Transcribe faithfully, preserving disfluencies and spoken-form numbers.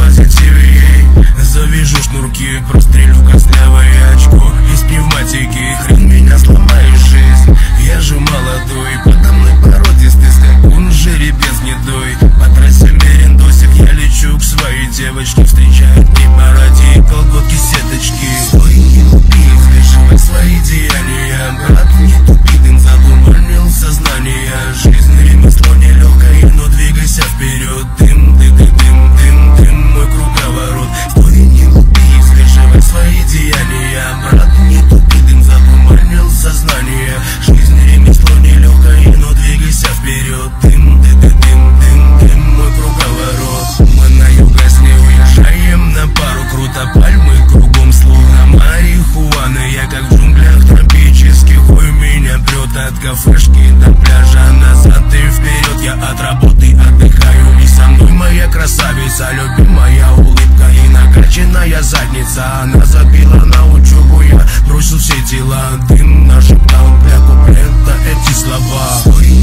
позитиве ей завяжу шнурки, прострелю костлявое очко из пневматики. Хрен меня сломаешь, жизнь, я же молодой. Подо мной породистый скакун, жеребец гнедой. По трассе мерендосик я лечу к своей девочке. Встречают не паради, колготки, сеточки. Стой, не лупи, взвешивай свои деяния. Брат, не тупи, дым задуманил сознание. Жизнь ремесло нелегкое, но двигайся вперед. Дым, дым, дым, дым, дым, дым, мой круговорот. Стой, не лупи, взвешивай свои деяния. Брат, не тупи, дым задуманил сознание. Жизнь ремесло нелегкое, но двигайся вперед. Дым, дым, дым, дым, дым, дым, мой круговорот. Мы на юга с ней уезжаем на пару, круто пальмы кругом, словно марихуана. Я как в джунглях тропических, ой, меня прет от кафешки до пляжа, назад и вперед. Я от работы отдыхаю, и со мной моя красавица, любимая улыбка и накачанная задница. Она забила на учебу, я бросил все дела. Дым нашептал для куплета эти слова. Стой,